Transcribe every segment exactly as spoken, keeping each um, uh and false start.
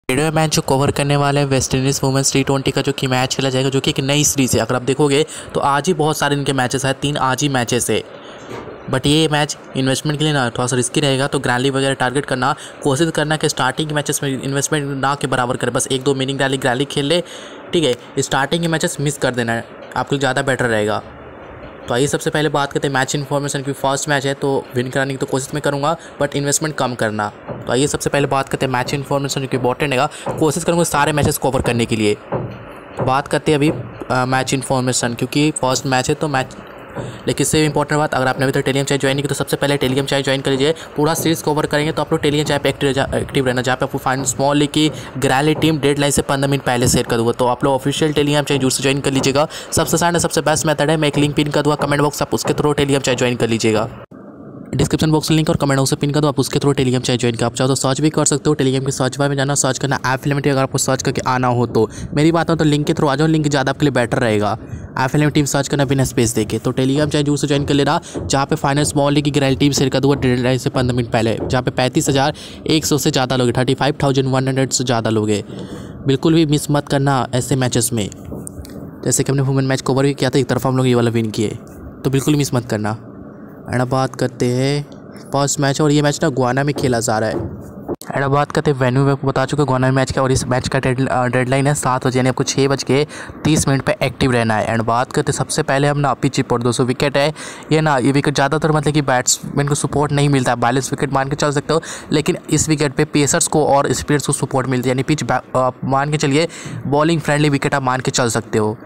Video match जो cover करने वाला है West Indies women's T twenty का जो कि मैच खेला जाएगा, जो कि एक नई सीरीज़ है। अगर आप देखोगे तो आज ही बहुत सारे इनके मैचेस हैं, तीन आज ही मैचेस है। बट ये मैच इन्वेस्टमेंट के लिए ना थोड़ा सा रिस्की रहेगा, तो ग्रैंड लीग वगैरह टारगेट करना, कोशिश करना कि स्टार्टिंग के मैचेस में इन्वेस्टमेंट ना के बराबर करे, बस एक दो mini grand league grand league खेल ले, ठीक है। स्टार्टिंग के मैचेस मिस कर देना है, आपके लिए ज़्यादा बेटर रहेगा। तो आइए सबसे पहले बात करते हैं मैच इन्फॉर्मेशन की। फर्स्ट मैच है तो विन कराने की तो कोशिश मैं करूँगा, बट इन्वेस्टमेंट कम करना। तो आइए सबसे पहले बात करते हैं मैच इन्फॉर्मेशन, जो कि इंपॉर्टेंट है, कोशिश करूँगा सारे मैचेस कवर करने के लिए। बात करते हैं अभी मैच इन्फॉर्मेशन, क्योंकि फर्स्ट मैच है तो मैच, लेकिन इससे इंपॉर्टेंट बात, अगर आपने अभी तक टेलीग्राम चैनल ज्वाइन नहीं किया तो सबसे पहले टेलीग्राम चैनल ज्वाइन कर लीजिए। पूरा सीरीज कवर करेंगे तो आप लोग टेलीग्राम चैनल पे एक्टिव एक्टिव रहना, जहाँ पे आपको फाइनल स्मॉल लीग की ग्रैंड लीग टीम डेडलाइन से पंद्रह मिनट पहले शेयर कर दूँगा। तो आप लोग ऑफिशियल टेलीग्राम चैनल जरूर से ज्वाइन कर लीजिएगा। सबसे आसान सबसे बेस्ट मेथड है, मैं एक लिंक पिन कर दूँगा कमेंट बॉक्स, आप उसके थ्रू टेलीग्राम चैनल ज्वाइन कर लीजिएगा। डिस्क्रिप्शन बॉक्स में लिंक और कमेंट बॉक्स में पिन कर दो, आप उसके थ्रू टेलीग्राम चैनल ज्वाइन कर, आप चाहो तो सर्च भी कर सकते हो। टेलीग्राम के सर्च बार में जाना, सर्च करना ऐप लिमिटेड, अगर आपको सर्च करके आना हो तो मेरी बात हो तो लिंक के थ्रू आ जाओ, लिंक ज़्यादा आपके लिए बेटर रहेगा। ऐप लिमिटेड टीम सर्च करना बिना स्पेस देके, तो टेलीग्राम चैनल जरूर से ज्वाइन कर लेना, जहाँ पे फाइनल स्मॉल लीग की ग्रैंड टीम शेयर कर दूँगा डेडलाइन से पंद्रह मिनट पहले, जहाँ पे पैंतीस हज़ार एक सौ से ज़्यादा लोग, thirty five thousand one hundred से ज़्यादा लोग हैं। बिल्कुल भी मिस मत करना ऐसे मैचेस में, जैसे कि हमने वुमेन मैच कवर भी किया था, एक तरफा हम लोग ये वाला विन किए, तो बिल्कुल मिस मत करना। एंड अब बात करते हैं फर्स्ट मैच, और ये मैच ना गुआना में खेला जा रहा है। एंड अब बात करते हैं वेन्यू में, आपको बता चुका गुआना में मैच का, और इस मैच का डेडलाइन है सात बजे, यानी आपको छः बज के तीस मिनट पे एक्टिव रहना है। एंड बात करते हैं सबसे पहले हम ना पिच रिपोर्ट, दो सौ विकेट है ये ना, ये विकेट ज़्यादातर मतलब कि बैट्समैन को सपोर्ट नहीं मिलता है, बैलेंस विकेट मान के चल सकते हो, लेकिन इस विकेट पे पेसर्स को और स्पिनर्स को सपोर्ट मिलती है, यानी पिच मान के चलिए बॉलिंग फ्रेंडली विकेट आप मान के चल सकते हो।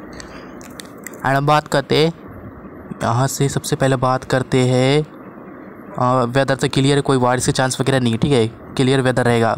एंड अब बात करते हैं यहाँ से, सबसे पहले बात करते हैं वेदर तो क्लियर है, कोई बारिश के चांस वगैरह नहीं है, ठीक है, क्लियर वेदर रहेगा।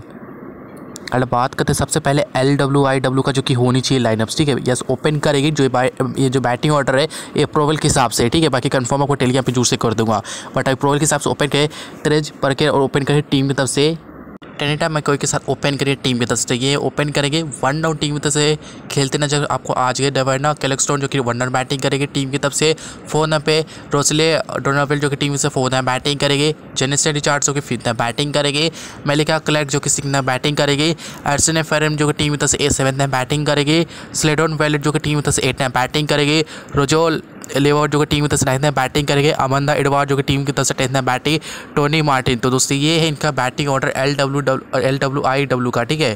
अगर बात करते हैं सबसे पहले एल डब्ल्यू आई डब्ल्यू का जो कि होनी चाहिए लाइनअप्स, ठीक है, यस ओपन करेगी जो ये जो बैटिंग ऑर्डर है ये अप्रूवल के हिसाब से, ठीक है, बाकी कंफर्म आपको टेलीग्राम पे जूर से कर दूंगा, बट अप्रूवल के हिसाब से ओपन करे तेज पर के और ओपन करे टीम की तरफ से टेनिटा मैकोई के साथ ओपन करिए टीम की तरफ से, ये ओपन करेंगे वन डाउन टीम की तरफ से खेलते नजर आपको आज गए। डेवर्ना कैलेक्सटोन जो कि वन डाउन बैटिंग करेंगे टीम की तरफ से, फोर नंबर पे रोसले डोनावेल जो कि टीम से फोर नंबर बैटिंग करेंगे, जेनिस्टर रिचार्ड्स जो कि फिफ्थ नंबर बैटिंग करेंगे, मेलिका क्लर्क जो कि सिक्स नंबर बैटिंग करेगी, एर्सन फेरम जो कि टीम की तरफ से सेवन नंबर बैटिंग करेगी, स्लेडोन वेलेट जो कि टीम की तरफ से एट नंबर बैटिंग करेगी, रोजोल लेवर्ड जो कि टीम की तरफ से नाइन्थ बैटिंग करेंगे, अमंदा एडवार्ड जो कि टीम की तरफ से टेंथ बैटिंग, टोनी मार्टिन। तो दोस्तों ये है इनका batting order L W L W I W का, ठीक है,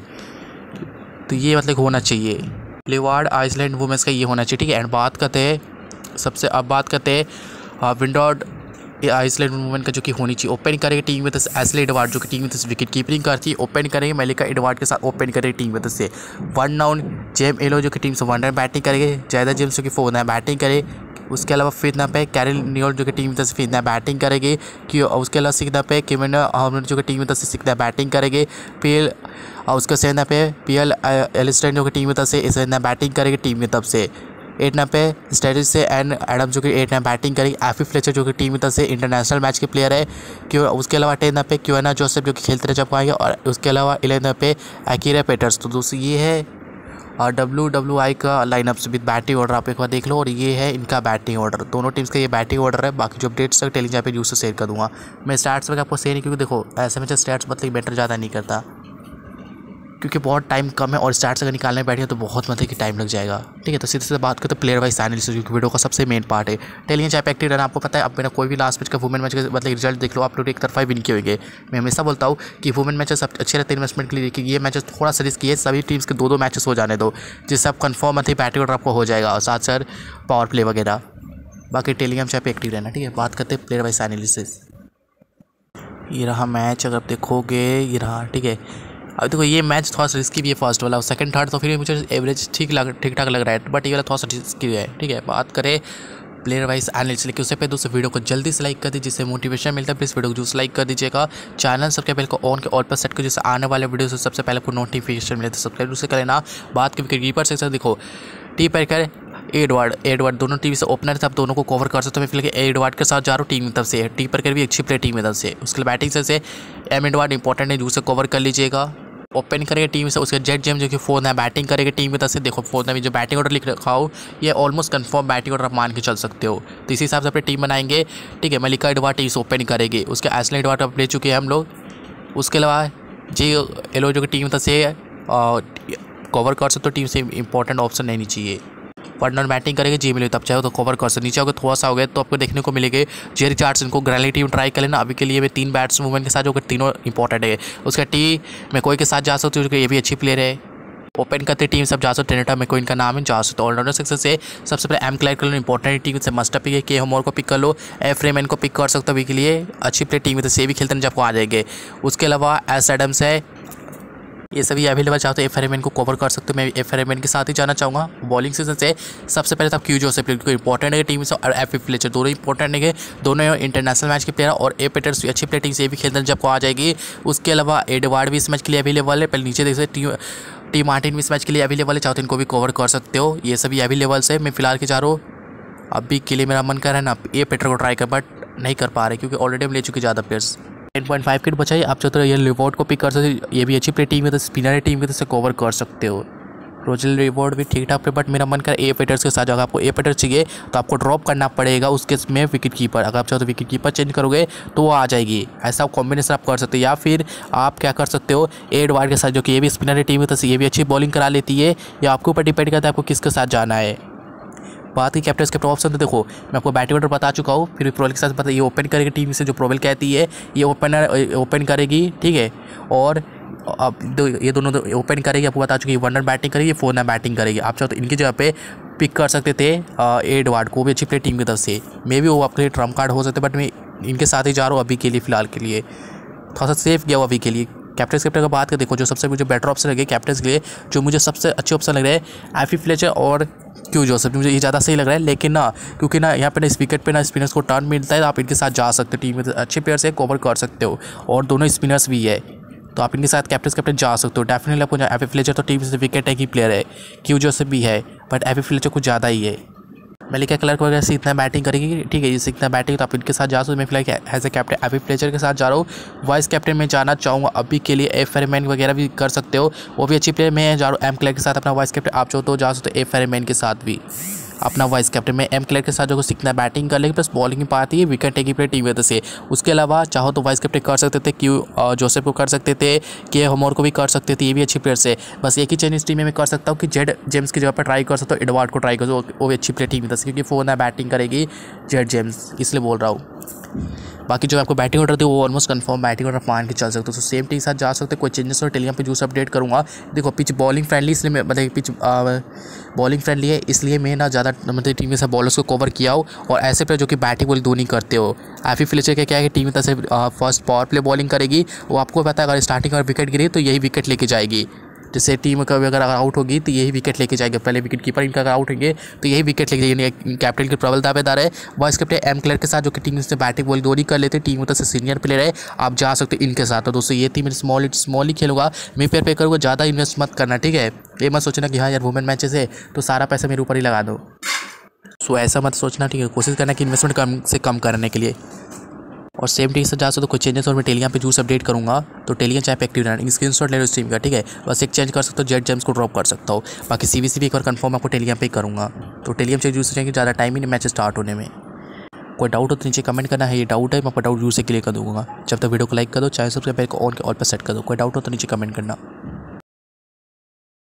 तो ये मतलब होना चाहिए लेवार्ड आइसलैंड वुमेन्स का ये होना चाहिए, ठीक है। एंड बात करते हैं सबसे अब बात करते हैं विंडोर्ड आइसलैंड वुमेन का जो कि होनी चाहिए, ओपन करेंगे टीम में तरफ से एस्ले एडवार्ड जो कि टीम में तरफ से विकेट कीपिंग करती है, ओपन करेंगे मेलिका एडवार्ड के साथ, ओपन करेंगे टीम में तरफ से वन डाउन जेम एलो जो कि टीम से वन रन बैटिंग करेंगे, जैदा जेम्स जो कि फोर रन बैटिंग करे, उसके अलावा फिफ्थ नंबर पे कैरल न्यूल जो कि टीम में तरफ से फिफ्थ नंबर बैटिंग करेगी, कि उसके अलावा सिक्स नंबर पे किमेन हार्मन जो कि टीम में तरफ से सिक्स नंबर बैटिंग करेंगे, पी एल और उसके सेवन नंबर पे पी एल एलिस्टन जो कि टीम में तरफ से सेवन नंबर बैटिंग करेगी टीम की तरफ से, एट नंबर पे स्टेरिस से एंड एडम जो कि एट नंबर बैटिंग करेगी, एफी फ्लेचर जो कि टीम की तरफ से इंटरनेशनल मैच के प्लेयर है, क्यों उसके अलावा टेन नंबर पे क्यूना जोसेफ जो कि खेलते रह चुका है, और उसके अलावा इलेवन नंबर पे अकीरा पेटर्स। तो दोस्तों ये है और डब्ल्यू डब्ल्यू आई का लाइनअप्स विद बैटिंग ऑर्डर, आप एक बार देख लो, और ये है इनका बैटिंग ऑर्डर, दोनों टीम्स का ये बैटिंग ऑर्डर है। बाकी जो अपडेट्स तक टेलीग्राम पे यूज से शेयर कर दूँगा मैं, स्टैट्स वगैरह आपको शेयर नहीं, क्योंकि देखो ऐसे में स्टैट्स मतलब बेटर ज़्यादा नहीं करता, क्योंकि बहुत टाइम कम है, और स्टार्ट अगर निकालने बैठे तो बहुत मतलब कि टाइम लग जाएगा, ठीक है। तो सीधे सीधे बात करते प्लेयर वाइज एनालिसिस, जो वीडियो का सबसे मेन पार्ट है। टेलीग्राम चैनल पे एक्टिव रहना, आपको पता है, अब मेरा कोई भी लास्ट मैच का वुमेन मैच का मतलब रिजल्ट देख लो, आप लोग एक तरफा विन किए होंगे। मैं हमेशा बोलता हूँ कि वुमेन मैचेस सब अच्छे रहते हैं इन्वेस्टमेंट के लिए, कि ये मैचेस थोड़ा सा रिस्की है, सभी टीम्स के दो दो मैचेस हो जाने दो, जिससे आप कन्फर्म मतलब बैटिंग ऑर्डर आपको हो जाएगा, और साथ साथ पावर प्ले वगैरह। बाकी टेलीग्राम चैनल पे एक्टिव रहना, ठीक है। बात करते हैं प्लेयर वाइज एनालिसिस, ये रहा मैच, अगर आप देखोगे ये रहा, ठीक है। अब देखो ये मैच थोड़ा सा रिस्की भी है फर्स्ट वाला, और सेकंड थर्ड तो फिर मुझे एवरेज ठीक लग ठीक ठाक लग रहा है, बट ये वाला थोड़ा सा रिस्की है, ठीक है। बात करें प्लेयर वाइज एनालिसिस, लेकिन उससे पहले दोस्तों वीडियो को जल्दी से लाइक कर दीजिए, जिससे मोटिवेशन मिलता है। प्लीज़ वीडियो को जूस लाइक कर दीजिएगा, चैनल सबके बेल को ऑन के ऑल पर सेट कर, जिससे आने वाले वीडियो से सबसे पहले आपको नोटिफिकेशन मिले, तो सब्सक्राइब उससे कर लेना। बात की विकेट कीपर सेक्शन, देखो टी पर कर एडवार्ड एडवार्ड दोनों टीम से ओपनर थे, आप दोनों को कवर कर सकते हो। मैं फिलहाल एडवार्ड के साथ जा रहा हूँ टीम की तरफ से, टी पर कर भी अच्छी प्लेयर टीम की तरफ से, उसके लिए बैटिंग से एम एडवार्ड इंपॉर्टेंट है, जूस से कवर कर लीजिएगा। ओपन करेंगे टीम से, उसके जेट जेम जो कि फोर्थ है बैटिंग करेंगे टीम की तरफ से, देखो फोर्थ में जो बैटिंग ऑर्डर लिख रखा हो ये ऑलमोस्ट कंफर्म बैटिंग ऑर्डर आप मान के चल सकते हो, तो इसी हिसाब से अपनी टीम बनाएंगे, ठीक है। मलिका एडवार्ड टीम से ओपन करेंगे, उसके एस्ले एडवार्ड अब ले चुके हैं हम लोग, उसके अलावा जी एलो जो कि टीम की तरफ से कवर कर सकते हो, टीम से इंपॉर्टेंट ऑप्शन नहीं चाहिए। पार्टनर बैटिंग करेंगे जी मिले तब चाहे तो कवर कर सकते, नीचे अगर थोड़ा सा हो गया तो आपको देखने को मिलेंगे जे रिचार्डसन को ग्रैंड टीम ट्राई कर लेना। अभी के लिए वे तीन बैट्समैन के साथ जो कि तीनों इंपॉर्टेंट है। उसका टी मैकोई के साथ जा सकते हो, ये भी अच्छी प्लेयर है। ओपन करते टीम सब जा सकते, टेनेटा मैकोई इनका नाम है, जा सकते हो। ऑलराउंडर सेक्शन से सबसे पहले एम क्लैर कर लो, इंपॉर्टेंट टीम से मस्ट पिक है। के हमोर को पिक कर लो, एफ रेमैन को पिक कर सकते हो, अभी के लिए अच्छी प्लेयर टीम है, तो से भी खेलते हैं जब आपको आ जाएंगे। उसके अलावा एस एडम्स है, ये सभी अवेलेबल चाहते हो। एफ रेमैन को कवर कर सकते हो, मैं एफ रेमैन के साथ ही जाना चाहूँगा। बॉलिंग सीजन से सबसे पहले तो क्यू जोसेफ इंपॉर्टेंट है टीम से, और एफ फ्लेचर दोनों इंपॉर्टेंट है, दोनों इंटरनेशनल मैच के प्लेयर, और ए पेटर्स भी अच्छी प्लेयर टीम से भी खेलते हैं जब को आ जाएगी। उसके अलावा एडवार्ड भी इस मैच के लिए अवेलेबल है, पहले नीचे देख सकते टीम टी मार्टिन भी इस मैच के लिए अवेलेबल है, चाहते इनको भी कवर कर सकते हो। ये सभी अवेलेबल्स है। मैं फिलहाल के चारों अभी के लिए मेरा मन कर रहा है ना ए पेटर को ट्राई कर, बट नहीं कर पा रहे क्योंकि ऑलरेडी हम ले चुके ज़्यादा प्लेयर्स। टेन पॉइंट फाइव किट बचाइए, आप चाहते हो ये रिवॉर्ड को पिक कर सकते हो, ये भी अच्छी प्लेयर टीम है, तो स्पिनर टीम के तो कवर कर सकते हो। रोजल रिवॉर्ड भी ठीक ठाक, बट मेरा मन कर ए पेटर्स के साथ, अगर आपको ए पेटर चाहिए तो आपको ड्रॉप करना पड़ेगा उसके में विकेट कीपर। अगर आप चाहो तो विकेट कीपर चेंज करोगे तो वो आ जाएगी, ऐसा कॉम्बिनेशन आप कर सकते हो। या फिर आप क्या कर सकते हो एडवार्ड के साथ, जो कि ये भी स्पिनर टीम है, तो ये भी अच्छी बॉलिंग करा लेती है। या आपके ऊपर डिपेंड करता है आपको किसके साथ जाना है। बात की कैप्टन कैप्टन ऑप्शन तो देखो मैं आपको बैटिंग ऑर्डर बता चुका हूँ, फिर प्रोवेल के साथ बता, ये ओपन करेगी टीम से जो प्रोवेल कहती है, ये ओपनर ओपन करेगी, ठीक है। और अब दो ये दोनों दो ओपन करेगी, आपको बता चुकी, वन रन बैटिंग करेगी, फोर रन बैटिंग करेगी। आप चाहो तो इनकी जगह पे पिक कर सकते थे एडवार्ड को, भी अच्छी प्लेयर टीम की तरफ से, मे भी वो आपके लिए ट्रम्प कार्ड हो सकते, बट मैं इनके साथ ही जा रहा हूँ अभी के लिए, फिलहाल के लिए थोड़ा सा सेफ गया हुआ अभी के लिए। कैप्टन कैप्टन का बात कर देखो, जो सबसे मुझे बेटर ऑप्शन लगे कैप्टन के लिए, जो मुझे सबसे अच्छे ऑप्शन लग रहे हैं एफी फ्लेचर और क्यू जोसेफ, मुझे ये ज़्यादा सही लग रहा है। लेकिन ना क्योंकि ना यहाँ पे ना इस विकेट पे ना स्पिनर्स को टर्न मिलता है, तो आप इनके साथ जा सकते हो, टीम में अच्छे प्लेयर से कवर कर सकते हो, और दोनों स्पिनर्स भी है, तो आप इनके साथ कैप्टन कैप्टन जा सकते हो। डेफिनेटली आपको एफी फ्लेचर तो टीम से विकेट है कि प्लेयर है, क्यू जोसेफ भी है, बट एफी फ्लेचर कुछ ज़्यादा ही है। मलिका क्लार्क वगैरह से इतना बैटिंग करेगी, ठीक है, जिससे इतना बैटिंग तो आप इनके साथ जा सकते हो। मैं फिलहाल as a captain Afy Fletcher के साथ जा रहा हूँ। वाइस कैप्टन में जाना चाहूँगा अभी के लिए एफ फेरेमैन वगैरह भी कर सकते हो, वो भी अच्छी प्लेयर। मैं जा रहा हूँ एम क्लैर्क के साथ अपना वाइस कैप्टन, आप चाहो तो जा सकते हो एफ फेरेमैन के साथ भी अपना वाइस कैप्टन। में एम क्लैर्क के साथ जो सीखना बैटिंग कर लेगी, प्लस बॉलिंग पाती है, विकेट टेकिंग प्लेयर टीम से। उसके अलावा चाहो तो वाइस कैप्टन कर सकते थे क्यू जोसेफ को कर सकते थे, के हमोर को भी कर सकते थे, ये भी अच्छी प्लेयर से। बस एक ही चेंज इस टीम में मैं कर सकता हूँ कि जेड जेम्स की जगह पर ट्राई कर सकता हूँ, एडवार्ड को ट्राई कर सकता हूँ, वो भी अच्छी प्लेयर टीम से, क्योंकि फोर ना बैटिंग करेगी जेड जेम्स, इसलिए बोल रहा हूँ। बाकी जो आपको बैटिंग ऑर्डर थी वो ऑलमोस्ट कंफर्म बैटिंग ऑर्डर मान के चल सकते हो, तो सेम टीम के साथ जा सकते हो। कोई चेंजेस और टेलीग्राम पे जूस अपडेट करूँगा। देखो पिच बॉलिंग फ्रेंडली, इसलिए मैं मतलब पिच बॉलिंग फ्रेंडली है, इसलिए मैं ना ज़्यादा मतलब टीम के साथ बॉलर्स को कवर किया हो, और ऐसे प्लेयर जो कि बैटिंग बॉलिंग दोनों करते हो। एफी फ्लेचर का क्या है कि टीम की तरफ से फर्स्ट पावर प्ले बॉलिंग करेगी, वो आपको पता है अगर स्टार्टिंग अगर विकेट गिरी तो यही विकेट लेके जाएगी। जैसे टीम कभी अगर आउट होगी तो यही विकेट लेके जाएगा, पहले विकेट कीपर इनका अगर आउट होंगे तो यही विकेट लेके जाएंगे। कैप्टन के प्रबल दावेदार है वाइस कैप्टन एम क्लैर्क के साथ, जो कि टीम से बैटिंग बॉलिंग दोनों कर लेते हैं, टीम उधर से सीनियर प्लेयर है, आप जा सकते हो इनके साथ। तो दोस्तों ये थी मेरी स्मॉल स्मॉल ही खेलूंगा, मैं पेयर पे करूँगा, ज़्यादा इन्वेस्ट मत करना, ठीक है। ये मत सोचना कि हाँ यार वुमेन मैचेस है तो सारा पैसा मेरे ऊपर ही लगा दो, सो ऐसा मत सोचना, ठीक है। कोशिश करना कि इन्वेस्टमेंट कम से कम करने के लिए। और सेम टीम से जा सकते तो कुछ चेंजेस और मैं टेलीग्राम पे जूस अपडेट करूँगा, तो टेलीग्राम चाहे पे एक्टिव रहना, स्क्रीनशॉट ले लो इस टीम का, ठीक है। बस एक चेंज कर सकते हो, जेड जेम्स को ड्रॉप कर सकता हो, बाकी सीवीसी भी एक बार कंफर्म आपको टेलीग्राम पे ही करूँगा। तो टेलीग्राम से जूस जाएंगे, ज़्यादा टाइम ही नहीं मैच स्टार्ट होने में। कोई डाउट हो तो नीचे कमेंट करना है, ये डाउट है मैं आपका डाउट जूस से क्लियर कर दूँगा। जब तक वीडियो को लाइक कर दो, चाहे सब्सक्राइब को ऑन के ऑल पर सेट कर दो। कोई डाउट हो तो नीचे कमेंट करना।